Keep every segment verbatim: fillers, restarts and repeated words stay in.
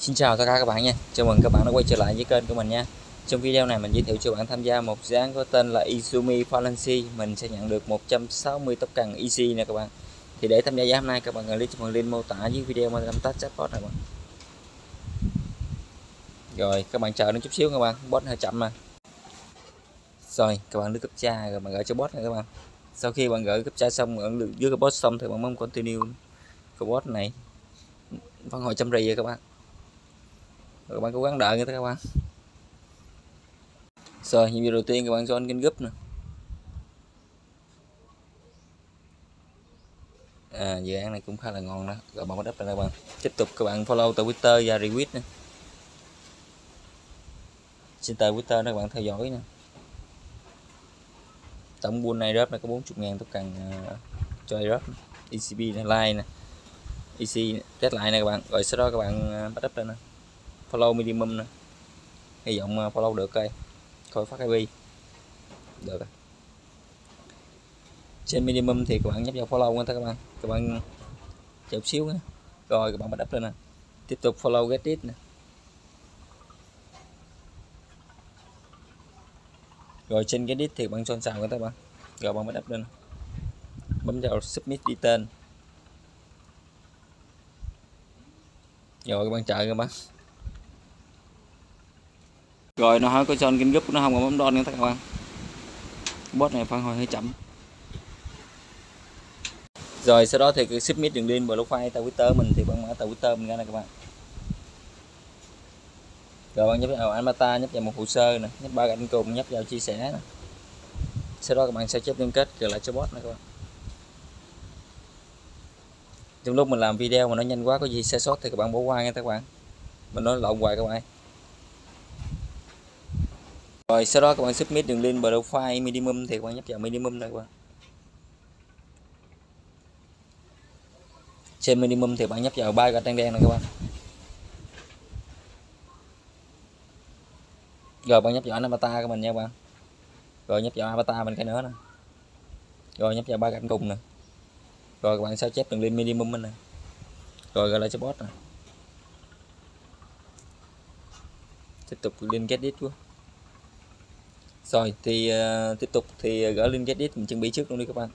Xin chào tất cả các bạn nha. Chào mừng các bạn đã quay trở lại với kênh của mình nha. Trong video này mình giới thiệu cho bạn tham gia một dự án có tên là Izumi Fallacy. Mình sẽ nhận được một trăm sáu mươi token easy nè các bạn. Thì để tham gia giá hôm nay các bạn click vào phần link mô tả dưới video mà làm test chatbot này các bạn. Rồi các bạn chờ nó chút xíu các bạn, bot hơi chậm mà. Rồi các bạn đưa cấp cha rồi bạn gửi cho bot này các bạn. Sau khi bạn gửi cấp cha xong bạn được dưới cái bot xong thì bạn bấm continue. Cái bot này phản hồi trăm rì rồi các bạn. Rồi các bạn cố gắng đợi người ta các bạn. Rồi video đầu tiên các bạn join kênh group nè. À, dự án này cũng khá là ngon đó. Rồi bạn bắt up lại các bạn. Tiếp tục các bạn follow tờ Twitter và retweet nè. Trên tờ Twitter đó các bạn theo dõi nè. Tổng bull này drop này có bốn mươi ngàn token uh, cho drop e xê pê này, like nè, e xê test lại nè các bạn. Rồi sau đó các bạn uh, bắt up lên nè. Follow minimum nè. Hy vọng uh, follow được coi. Coi phát i pê. Được rồi. Trên minimum thì các bạn nhấp vào follow thôi các bạn. Các bạn chờ một xíu nữa. Rồi các bạn bắt up lên nè. Tiếp tục follow get it nè. Rồi trên cái đít thì bạn chọn xào các bạn. Rồi bạn bắt up lên. Bấm vào submit đi tên. Rồi các bạn chờ các bạn. Rồi nó hỏi có join kênh group nó không, còn bấm don nữa các bạn. Bot này phản hồi hơi chậm. Rồi sau đó thì cái submit đường link profile tờ Twitter mình thì bạn mở tờ Twitter mình ra này các bạn. Rồi bạn nhấp vào avatar, nhấp vào một hồ sơ nè, nhấp ba cạnh cùng, nhấp vào chia sẻ nè. Sau đó các bạn sẽ chép liên kết rồi lại cho bot này các bạn. Trong lúc mình làm video mà nó nhanh quá có gì sai sót thì các bạn bỏ qua nha các bạn. Mình nói lộn hoài các bạn. Rồi sau đó các bạn submit đường link profile minimum thì các bạn nhấp vào minimum này các bạn. Trên minimum thì bạn nhấp vào ba gạch đen đen này các bạn. Rồi bạn nhấp vào avatar của mình nha các bạn. Rồi nhấp vào avatar mình cái nữa nè. Rồi nhấp vào ba cạnh cùng nè. Rồi các bạn sao chép đường link minimum mình nè. Rồi gọi lại cho bot nè. Tiếp tục link get it quá. Rồi thì uh, tiếp tục thì gỡ link get it mình chuẩn bị trước luôn đi các bạn.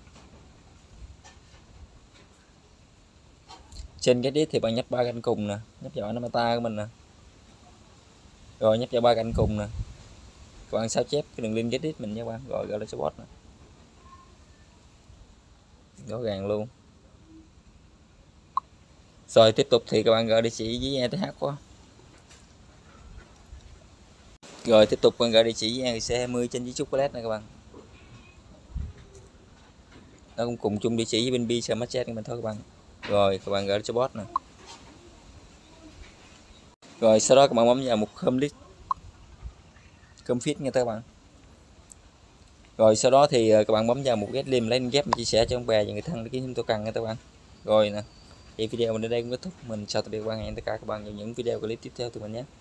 Trên get it thì bạn nhấp ba cạnh cùng nè, nhấp vào avatar của mình nè. Rồi nhấp vào ba cạnh cùng nè. Các bạn sao chép cái đường link get it mình nha các bạn. Rồi gọi lại cho bot nè. Rõ ràng luôn. Rồi tiếp tục thì các bạn gửi địa chỉ với e tê hát quá. Rồi tiếp tục bạn gửi địa chỉ với e rờ xê hai mươi trên chiếc chocolate này các bạn. Nó cũng cùng chung địa chỉ với bên bi smart chat của mình thôi các bạn. Rồi các bạn gửi cho bot nè. Rồi sau đó các bạn bấm vào một complete config nha các bạn. Rồi sau đó thì các bạn bấm vào một get link lấy ghép chia sẻ cho ông bè và người thân để kiếm thêm token nha các bạn. Rồi nè. Thì video mình đến đây cũng kết thúc. Mình chào tạm biệt các bạn, hẹn tất cả các bạn vào những video clip tiếp theo từ mình nhé.